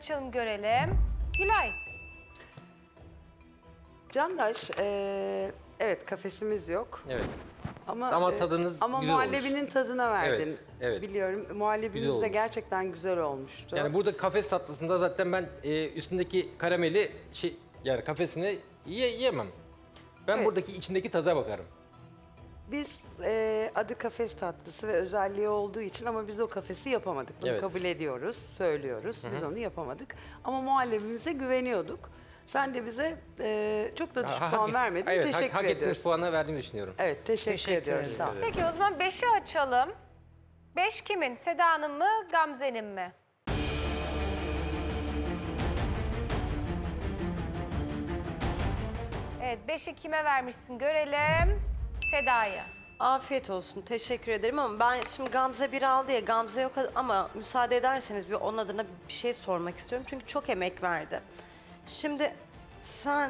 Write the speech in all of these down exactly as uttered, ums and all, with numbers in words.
açalım görelim. Gülay. Candaş, e, evet kafesimiz yok. Evet. Ama, Ama e, tadınız ama güzel muhallebinin olmuş. tadına verdin. Evet, evet. Biliyorum. Muhallebimiz Güzel de olmuş. gerçekten güzel olmuştu. Yani burada kafes tatlısında zaten ben e, üstündeki karameli şey yani kafesini yiye, yiyemem. Ben Evet. buradaki içindeki taza bakarım. Biz e, adı kafes tatlısı ve özelliği olduğu için ama biz o kafesi yapamadık. Bunu Evet. kabul ediyoruz, söylüyoruz. Biz Hı -hı. onu yapamadık. Ama muhallebimize güveniyorduk. Sen de bize e, çok da düşük Ha, puan hak- vermedin. Evet, teşekkür hak, hak ediyoruz. ettiğiniz puanı verdiğimi düşünüyorum. Evet, teşekkür, Teşekkür ediyoruz. ederim. Sağ ol. Peki o zaman beşi açalım. Beş kimin? Seda'nın mı, Gamze'nin mi? Evet, beşi kime vermişsin görelim. Seda'ya. Afiyet olsun, teşekkür ederim ama ben şimdi Gamze bir aldı ya, Gamze yok ama müsaade ederseniz bir onun adına bir şey sormak istiyorum. Çünkü çok emek verdi. Şimdi sen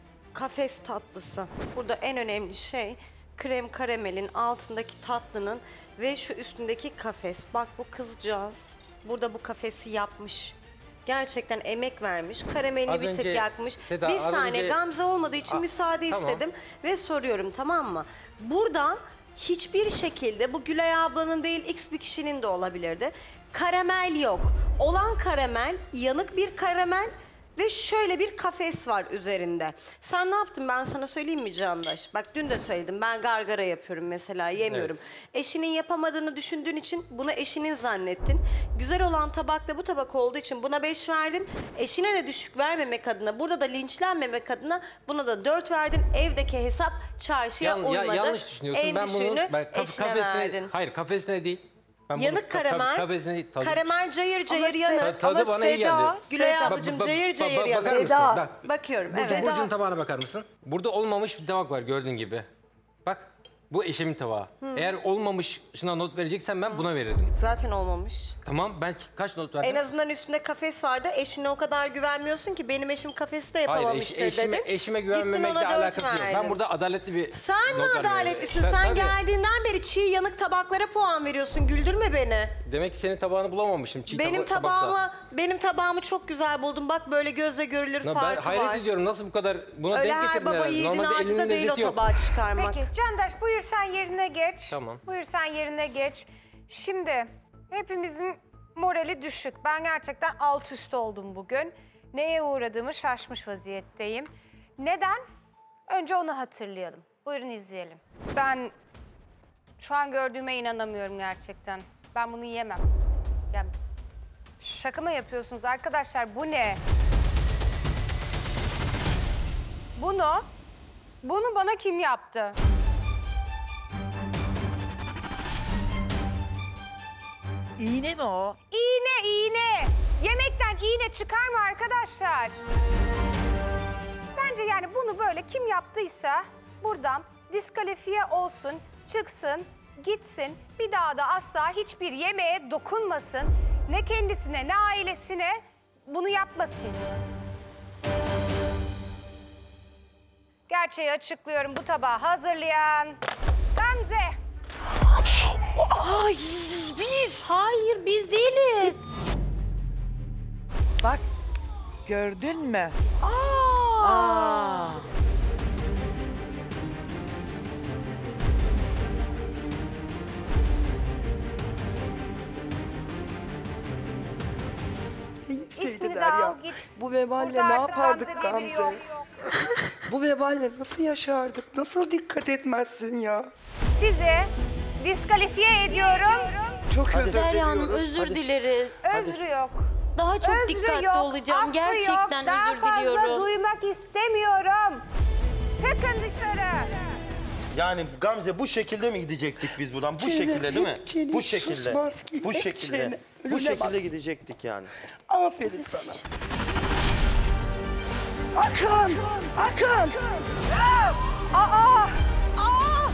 kafes tatlısı, burada en önemli şey krem karamelin altındaki tatlının ve şu üstündeki kafes. Bak bu kızcağız burada bu kafesi yapmış. Gerçekten emek vermiş, karamelini Az bir tık önce- yakmış. Seda, bir az saniye önce- Gamze olmadığı için Aa, müsaade tamam. istedim ve soruyorum, tamam mı? Burada hiçbir şekilde bu Gülay ablanın değil X bir kişinin de olabilirdi. Karamel yok. Olan karamel yanık bir karamel ve şöyle bir kafes var üzerinde. Sen ne yaptın ben sana söyleyeyim mi Candaş? Bak dün de söyledim, ben gargara yapıyorum mesela, yemiyorum. Eşinin yapamadığını düşündüğün için bunu eşinin zannettin. Güzel olan tabak da bu tabak olduğu için buna beş verdin. Eşine de düşük vermemek adına, burada da linçlenmemek adına buna da dört verdin. Evdeki hesap çarşıya Yan- ya- uymadı. yanlış düşünüyorsun. En ben bunu düşüğünü ben kaf- eşine kafesine, verdin. hayır kafesine değil. Ben bunu Yanık ka- ka- karamel, kafesine değil, tadı- karamel cayır cayır Se- yanık. Ta- tadı bana iyi geldi. Gülay Seda, ablacığım Ba- ba- cayır ba- cayır ba- yanık. bakar mısın? Seda. Bak. Bakıyorum, Burcu, evet. Burcu'nun tabağına bakar mısın? Burada olmamış bir tabak var gördüğün gibi. Bak bu eşimin tabağı. Eğer olmamış şuna not vereceksen ben buna verirdim. Zaten olmamış. Tamam ben kaç not verdim? En azından üstünde kafes vardı. Eşine o kadar güvenmiyorsun ki benim eşim kafesi de Hayır yapamamıştır eş, eşime, dedin. eşime Gittin güvenmemekle ona dört alakası yok. verdin. Ben burada adaletli bir Sen mi not vermeye- adaletlisin? Ben- Sen tabii. geldiğinden beri çiğ yanık tabaklara puan veriyorsun. Güldürme beni. Demek ki senin tabağını bulamamışım. Çiğ Benim taba- tabaksa. tabağımı benim tabağımı çok güzel buldum. Bak böyle gözle görülür Ya ben farkı hayret var. ediyorum nasıl bu kadar buna Öyle denk her getirdin baba herhalde. yiğidin Normalde harcı da elinin değil o lezzeti yok. tabağı çıkarmak. Peki Candaş buyur sen yerine geç. Tamam. Buyur sen yerine geç. Şimdi hepimizin morali düşük. Ben gerçekten alt üst oldum bugün. Neye uğradığımı şaşmış vaziyetteyim. Neden? Önce onu hatırlayalım. Buyurun izleyelim. Ben şu an gördüğüme inanamıyorum gerçekten. Ben bunu yemem. Yani şaka mı yapıyorsunuz arkadaşlar? Bu ne? Bunu, bunu bana kim yaptı? İğne mi o? İğne, iğne. Yemekten iğne çıkar mı arkadaşlar? Bence yani bunu böyle kim yaptıysa buradan diskalifiye olsun, çıksın, gitsin. Bir daha da asla hiçbir yemeğe dokunmasın. Ne kendisine ne ailesine bunu yapmasın. Gerçeği açıklıyorum, bu tabağı hazırlayan Gamze. Ay biz. Hayır biz değiliz. Bak gördün mü? Aa. Aa. İsmini de al git. Bu veballe Burada ne artık yapardık Gamze diye biri yok, Gamze? yok. Bu veballe nasıl yaşardık? Nasıl dikkat etmezsin ya? Sizi diskalifiye ediyorum. Çok özür Derya Hanım diliyoruz. özür dileriz. Özrü yok. Daha çok Özrü dikkatli yok, olacağım. affı Gerçekten yok. Daha özür fazla diliyorum. duymak istemiyorum. Çıkın dışarı. Yani Gamze bu şekilde mi gidecektik biz buradan? Bu Çene, şekilde değil mi? hep çene, Bu şekilde. susmaz ki, Bu hep şekilde. çene. Bu Önüne şekilde baksın. gidecektik yani. Aferin sana. Akın! Akın! Aa! Aa!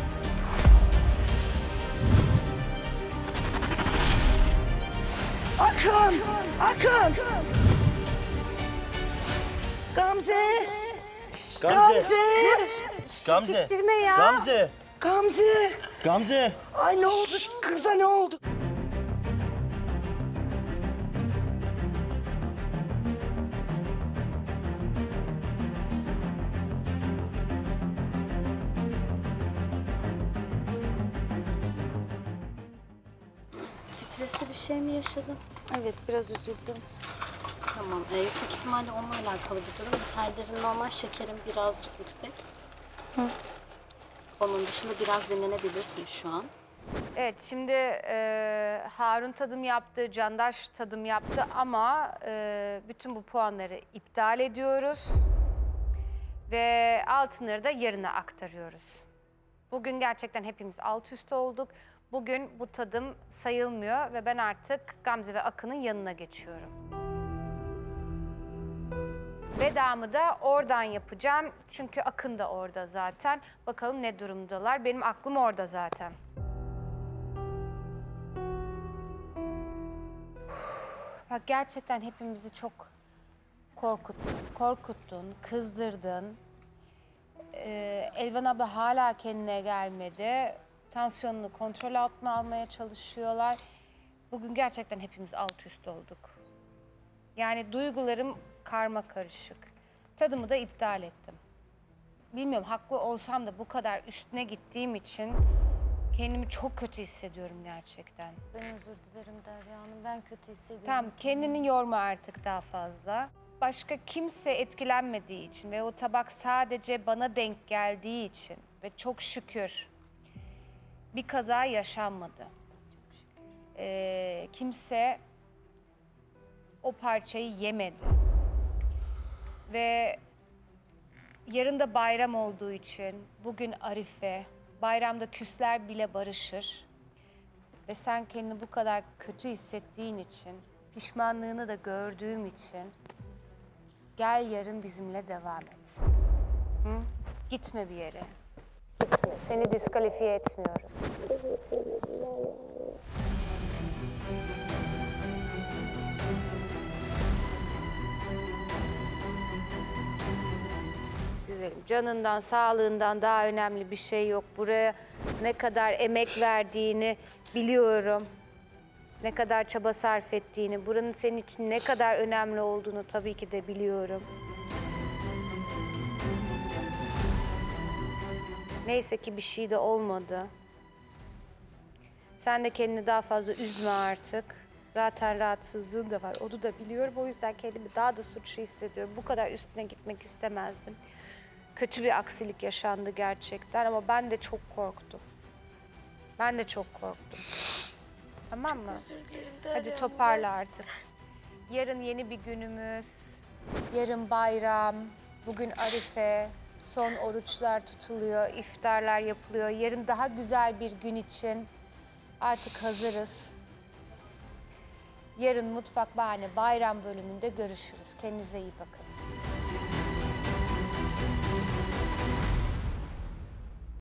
Akın! Akın! Gamze! Gamze. Gamze. Çekiştirme ya. Gamze. Gamze! Gamze. Ay ne oldu? Kıza ne oldu? Stresli bir şey mi yaşadın? Evet, biraz üzüldüm. Tamam. Ee, yüksek ihtimalle onunla alakalı bir durum. Serdar'ın normal şekerin birazcık yüksek. Onun dışında biraz dinlenebilirsin şu an. Evet, şimdi e, Harun tadım yaptı, Candaş tadım yaptı ama e, bütün bu puanları iptal ediyoruz. Ve altınları da yarına aktarıyoruz. Bugün gerçekten hepimiz alt üst olduk. Bugün bu tadım sayılmıyor ve ben artık Gamze ve Akın'ın yanına geçiyorum. Vedamı da oradan yapacağım çünkü Akın da orada zaten. Bakalım ne durumdalar. Benim aklım orada zaten. Bak gerçekten hepimizi çok korkuttun, korkuttun, kızdırdın. Ee, Elvan abla hala kendine gelmedi. Tansiyonunu kontrol altına almaya çalışıyorlar. Bugün gerçekten hepimiz alt üst olduk. Yani duygularım karma karışık. Tadımı da iptal ettim. Bilmiyorum haklı olsam da bu kadar üstüne gittiğim için kendimi çok kötü hissediyorum gerçekten. Ben özür dilerim Derya Hanım. Ben kötü hissediyorum. Tamam, kendini yorma artık daha fazla. Başka kimse etkilenmediği için ve o tabak sadece bana denk geldiği için ve çok şükür bir kaza yaşanmadı. Ee, kimse o parçayı yemedi. Ve yarın da bayram olduğu için bugün Arife, bayramda küsler bile barışır. Ve sen kendini bu kadar kötü hissettiğin için, pişmanlığını da gördüğüm için gel yarın bizimle devam et. Hı? Gitme bir yere. Gitme. Seni diskalifiye etmiyoruz. Güzelim. Canından, sağlığından daha önemli bir şey yok. Buraya ne kadar emek verdiğini biliyorum. Ne kadar çaba sarf ettiğini, buranın senin için ne kadar önemli olduğunu tabii ki de biliyorum. Neyse ki bir şey de olmadı. Sen de kendini daha fazla üzme artık. Zaten rahatsızlığın da var, onu da biliyorum. O yüzden kendimi daha da suçlu hissediyorum. Bu kadar üstüne gitmek istemezdim. Kötü bir aksilik yaşandı gerçekten ama ben de çok korktum. Ben de çok korktum. Tamam mı? Hadi toparla artık. Yarın yeni bir günümüz. Yarın bayram. Bugün Arife. Son oruçlar tutuluyor. İftarlar yapılıyor. Yarın daha güzel bir gün için artık hazırız. Yarın Mutfak Bahane bayram bölümünde görüşürüz. Kendinize iyi bakın.